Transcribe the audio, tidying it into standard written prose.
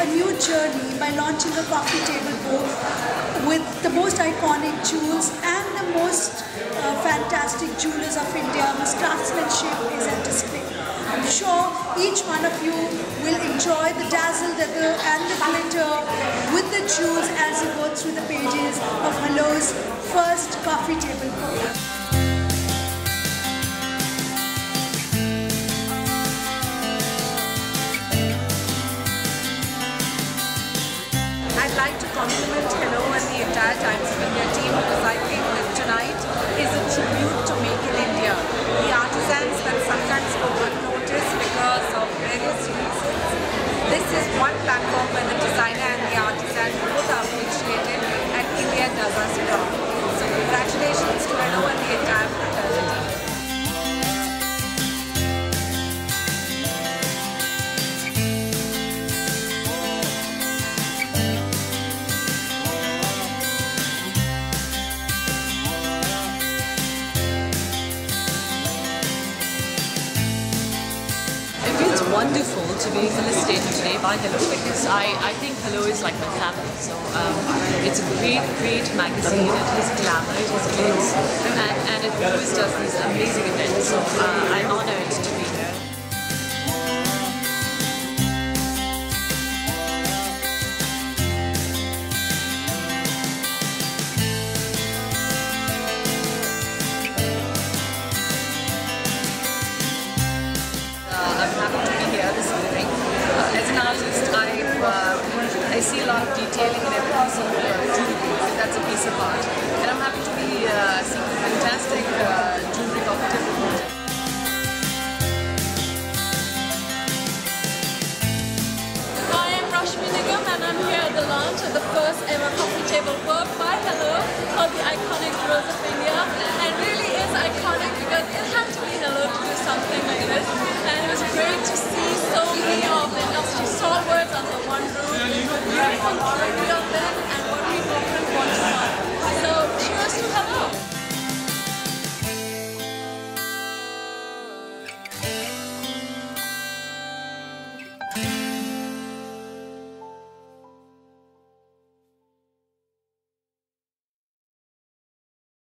a new journey by launching a coffee table book with the most iconic jewels and the most fantastic jewelers of India whose craftsmanship is at display. I'm sure each one of you will enjoy the dazzle and the glitter with the jewels as you go through the pages of Hello's first coffee table book. I'd like to compliment Hello and the entire Times of India team because I think that tonight is a tribute to Make in India. The artisans that sometimes go unnoticed because of various reasons. This is one platform where the designer and the artisan both are appreciated and India does us proud. So congratulations to Hello and the entire fraternity. It's wonderful to be felicitated today by Hello because I think Hello is like my family. So it's a great magazine. It has glamour, it has glitz, and it always does these amazing events. So I'm honored to be here. I'm happy to be here this evening. As an artist, I see a lot of detailing in every piece of jewelry. I think that's a piece of art. And I'm happy to be seeing fantastic jewelry coffee table book. Hi, I'm Rashmi Nigam and I'm here at the launch of the first ever coffee table book by Hello called The Iconic Jewels of India.